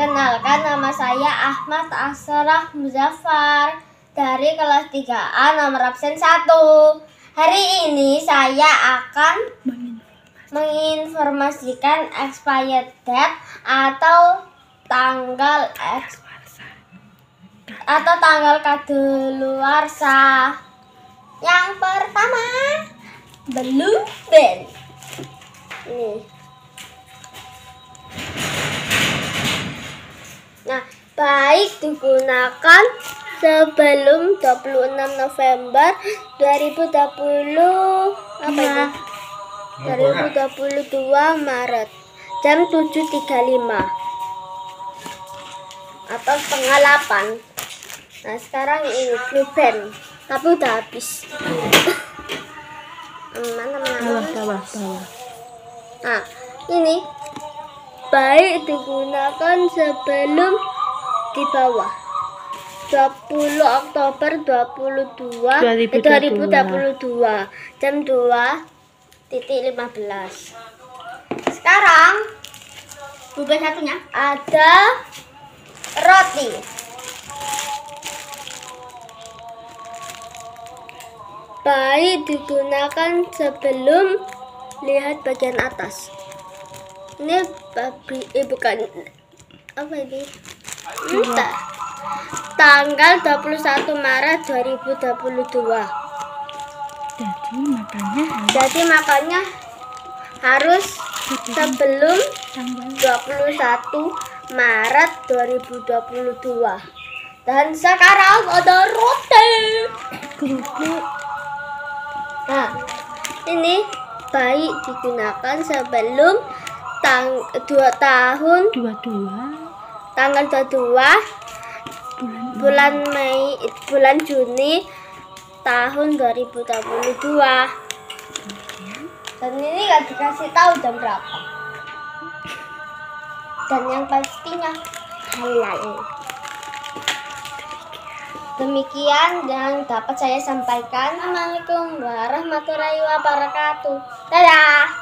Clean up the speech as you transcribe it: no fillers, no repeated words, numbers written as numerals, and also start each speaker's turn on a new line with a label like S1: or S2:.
S1: Perkenalkan, nama saya Ahmad Asraf Muzaffar dari kelas 3A nomor absen 1. Hari ini saya akan menginformasikan expired date atau tanggal kadaluarsa. Yang pertama, Blue Band. Nih. Nah, baik digunakan sebelum 26 November 2020 2022 Maret jam 7.35 atau setengah 8. Nah, sekarang ini Blue Band, tapi udah habis. Bawah. Nah, ini baik digunakan sebelum di bawah 20 Oktober 2022 jam 2.15. Sekarang bukan satunya ada roti. Baik digunakan sebelum, lihat bagian atas. Ini bukan apa ini? Tanggal 21 Maret 2022. Jadi makanya harus sebelum 21 Maret 2022. Dan sekarang ada roti. Nah, ini baik digunakan sebelum tanggal 22 bulan Juni tahun 2022. Dan ini gak dikasih tahu jam berapa. Dan yang pastinya halal. Demikian yang dapat saya sampaikan. Assalamualaikum warahmatullahi wabarakatuh. Dadah.